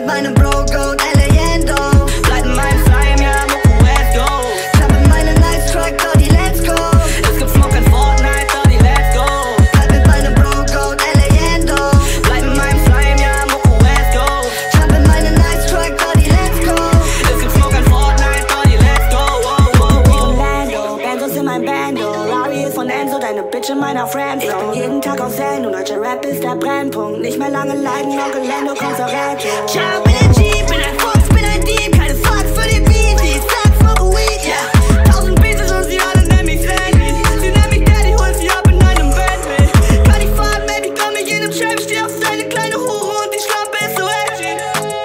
mit meinem Bro-Goat, L.A. Bleib in meinem Slime, ja, Mucku, let's go. Jump in meine Nice-Track, Doddy, let's go. Es gibt Smoke in Fortnite, Doddy, let's go. Bleib mit meinem Bro-Goat, L.A. Bleib in meinem Slime, ja, Mucku, let's go. Jump in meine Nice-Track, Doddy, let's go. Es gibt Smoke in Fortnite, Doddy, let's go. Orlando, Benzos in mein Bando, Rari ist von Enzo, deine Bitch in meiner Friendzone. Ich bin jeden Tag auf Sendung, deutscher Rap ist der Brennpunkt. Nicht mehr lange leiden, Onkel Lando, kommst zur Rettung. Ciao, bin ein Jeep, bin ein Fuchs, bin ein Dieb. Keine Fuck für die Beat, die Fuck for Weed, yeah. 1000 Pieces und sie alle nennen mich Sandy. Sie nennen mich Daddy, hol sie ab in einem Bentley. Kann ich fahren, Baby, komm ich in einem Trap. Steh auf deine kleine Hure und die Schlampe ist so edgy.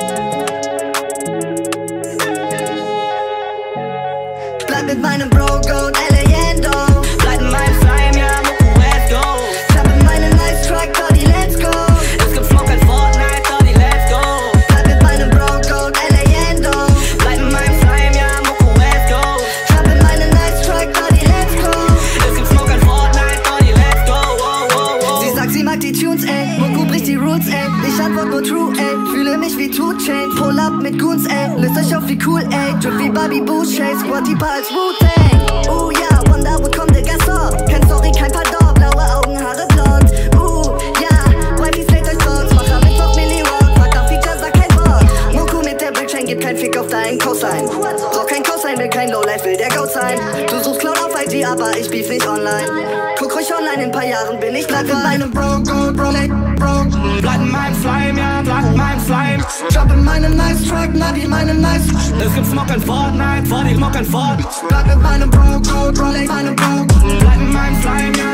Bleib mit meinem Bro-Goat, L.A. Bleib in meinem Slime, ja, Mucku, let's go. Jump in meine Nice-Track, Doddy, let's go. Es gibt Smoke in Fortnite, Doddy, let's go. Bleib mit meinem Bro-Goat, L.A. Bleib in meinem Slime, ja, Mucku, let's go. Jump in meine Nice-Track, Doddy, let's go. Es gibt Smoke in Fortnite, Doddy, let's go. Sie sagt, sie mag die Tunes, ey. Mucku bricht die Roots, ey. Ich antwort nur true, ey. Fühle mich wie Two Chainz. Pull up mit Goons, ey. Löst euch auf wie cool, ey. Drip wie Bobby Boucher. Squad tiefer als Wu-Tang. Oh ja, Wonder, wo kommt der Gasson? Kein Sorry, kein Pardon. Blaue Augen, Haare blond. Ja, Wifey slayt euch sonst. Mach am Mittwoch Milli Rock. Frag auf Feature, sag kein Wort. Mucku mit der Brickchain, gibt kein Fick auf deinen Cosign. Brauch kein Cosign, will kein Lowlife, will der Goat sein. Du suchst Cloud auf IG, aber ich beef nicht online. Guck ruhig online, in 'n paar Jahren bin ich bleib in meinem Bro-Goat, Bro. Bleib in meinem Slime, ja, bleib in meinem Slime. Jump in meinem Nice-Track, Nadi, meinem Nice. Es gibt Smoke in Fortnite, Doddy, Smoke in Fortnite. Bleib mit meinem Bro-Goat, Bro, meinem Bro. Bleib in meinem Slime, ja.